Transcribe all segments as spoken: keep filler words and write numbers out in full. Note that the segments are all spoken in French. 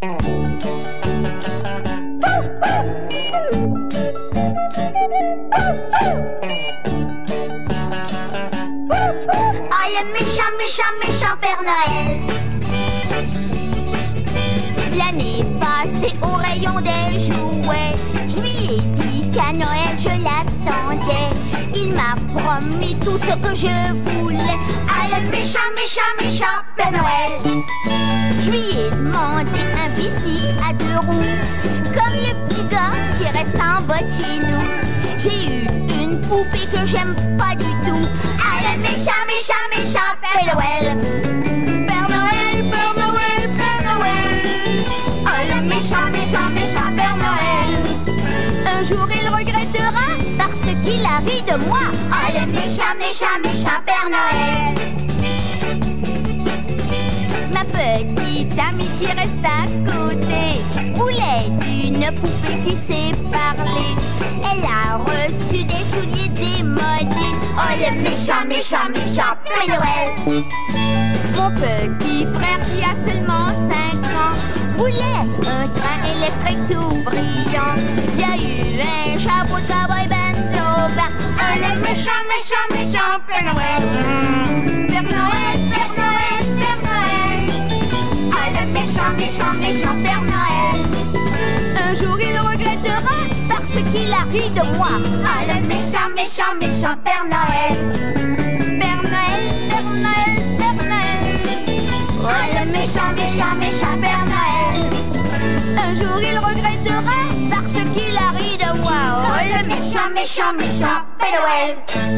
Oh, le méchant, méchant, méchant Père Noël. L'année passée au rayon des jouets, je lui ai dit qu'à Noël je l'attendais. Il m'a promis tout ce que je voulais. Ah, le méchant, méchant, méchant Père Noël. Je lui ai demandé un bicycle à deux roues, comme le petit gars qui reste en bas de chez nous. J'ai eu une poupée que j'aime pas du tout. Ah, le méchant, méchant, méchant Père Noël. Père Noël, Père Noël, Père Noël. Oh, le méchant, méchant, méchant Père Noël. Un jour il regrettera parce qu'il a ri de moi. Oh, le méchant, méchant, méchant Père Noël. Ma petite amie qui reste à côté voulait d'une poupée qui sait parler. Elle a reçu des souliers démodés. Oh, le méchant, méchant, méchant Père Noël. Mon petit frère qui a seulement cinq ans voulait un train électrique tout brillant. Il y a eu un chapeau de cowboy bento bas. Oh, le méchant, méchant, méchant Père Noël. Père Noël, Père Noël, Père Noël. Oh, le méchant, méchant, méchant Père Noël. Un jour il regrettera parce qu'il a ri de moi. Oh, le méchant, méchant, méchant Père Noël. Père Noël, Père Noël, Père Noël. Oh, le méchant, méchant, méchant Père Noël. Un jour il regrettera parce qu'il a ri de moi. Oh, le méchant, méchant, méchant Père Noël.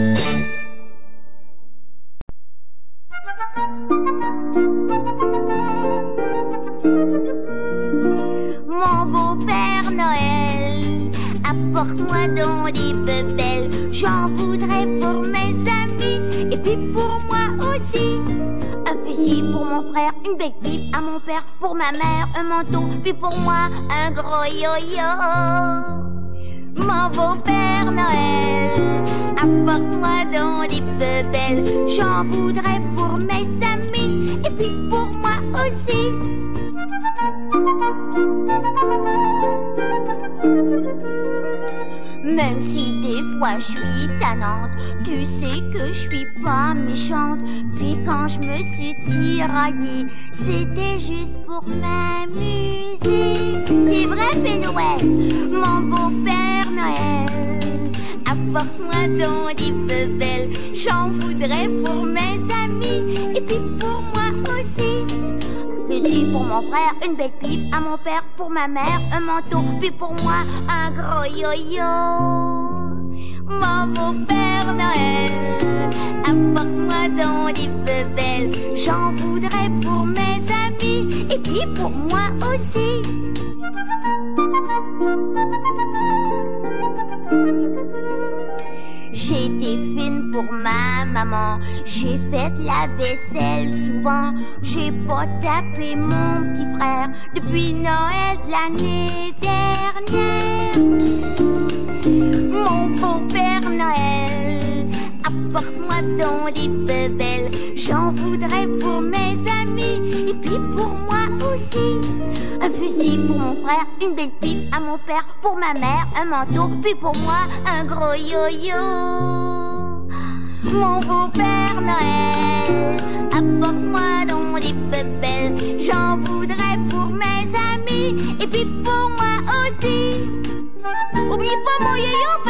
Mon beau Père Noël, apporte-moi donc des bebelles. J'en voudrais pour mes amis et puis pour moi aussi. Un fusil pour mon frère, une belle pipe à mon père, pour ma mère un manteau, puis pour moi un gros yo-yo. Mon beau Père Noël, apporte-moi donc des bebelles. J'en voudrais pour mes amis et puis pour moi aussi. Même si des fois je suis tannante, tu sais que je suis pas méchante. Puis quand je me suis tiraillée, c'était juste pour m'amuser. C'est vrai, Père Noël, mon beau Père Noël. Apporte-moi donc des bebelles. J'en voudrais pour mes amis et puis pour moi aussi. Fusil pour mon frère, une belle pipe à mon père, pour ma mère un manteau, puis pour moi un gros yo-yo. Mon beau Père Noël, apporte-moi donc des bebelles. J'en voudrais pour mes amis et puis pour moi aussi. J'ai été fine pour ma maman, j'ai fait la vaisselle souvent. J'ai pas tapé mon petit frère depuis Noël de l'année dernière. Mon beau Père Noël, apporte-moi donc des bebelles. J'en voudrais pour mes amis et puis pour moi aussi. Un fusil pour mon frère, une belle pipe à mon père, pour ma mère un manteau, puis pour moi un gros yo-yo. Mon beau Père Noël, apporte-moi donc des bebelles. J'en voudrais pour mes amis et puis pour moi aussi. Oublie pas mon yo-yo